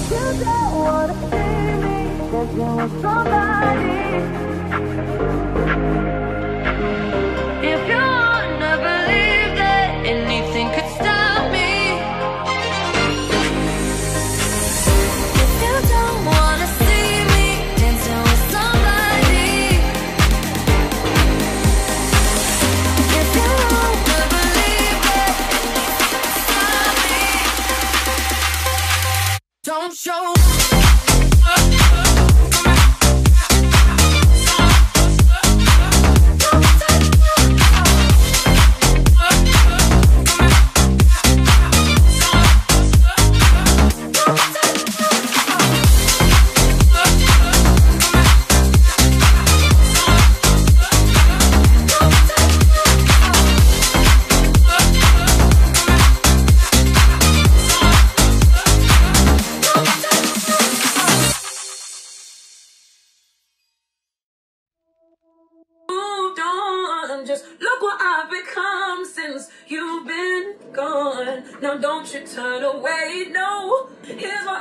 you don't wanna see me dancing with somebody. If you wanna believe that anything could stop me, if you don't wanna see me dancing with somebody, if you wanna believe that anything could stop me, don't show. Just look what I've become since you've been gone. Now don't you turn away, no. Here's